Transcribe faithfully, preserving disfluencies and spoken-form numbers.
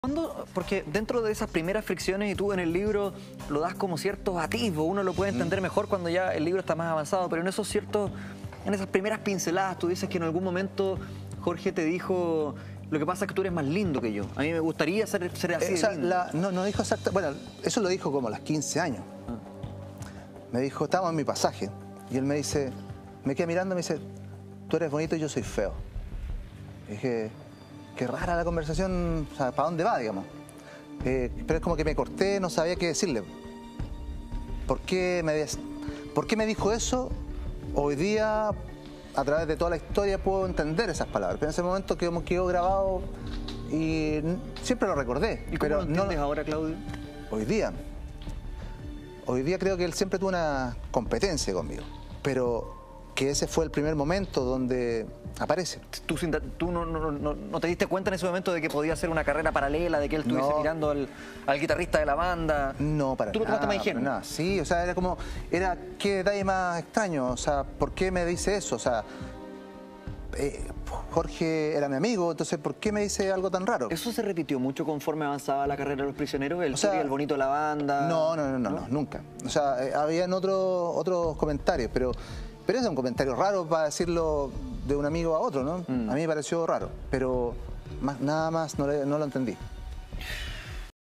¿Cuándo? Porque dentro de esas primeras fricciones, y tú en el libro lo das como ciertos atisbos, uno lo puede entender mm. mejor cuando ya el libro está más avanzado, pero en esos ciertos, en esas primeras pinceladas, tú dices que en algún momento Jorge te dijo: lo que pasa es que tú eres más lindo que yo. A mí me gustaría ser, ser así. Eh, o sea, la, no, no dijo exactamente, bueno, eso lo dijo como a los quince años. Ah. Me dijo, estamos en mi pasaje, y él me dice, me queda mirando y me dice, tú eres bonito y yo soy feo. Y dije, qué rara la conversación, o sea, ¿para dónde va, digamos? Eh, pero es como que me corté, no sabía qué decirle. ¿Por qué me, ¿Por qué me dijo eso? Hoy día, a través de toda la historia, puedo entender esas palabras. Pero en ese momento quedó, quedó grabado y siempre lo recordé. ¿Y cómo pero lo entiendes no, ahora, Claudio? Hoy día. Hoy día creo que él siempre tuvo una competencia conmigo. Pero que ese fue el primer momento donde aparece. ¿Tú, tú no, no, no, no te diste cuenta en ese momento de que podía ser una carrera paralela, de que él estuviese no. mirando al, al guitarrista de la banda? No, para ¿Tú lo tomaste más ingenuo? No, sí, o sea, era como, era qué detalle más extraño, o sea, ¿por qué me dice eso? O sea, eh, Jorge era mi amigo, entonces, ¿por qué me dice algo tan raro? ¿Eso se repitió mucho conforme avanzaba la carrera de Los Prisioneros? ¿El, o sea, el bonito de la banda? No, no, no, no, no, no nunca. O sea, eh, habían otros otros comentarios, pero... Pero es un comentario raro para decirlo de un amigo a otro, ¿no? Mm. A mí me pareció raro, pero más, nada más no, le, no lo entendí.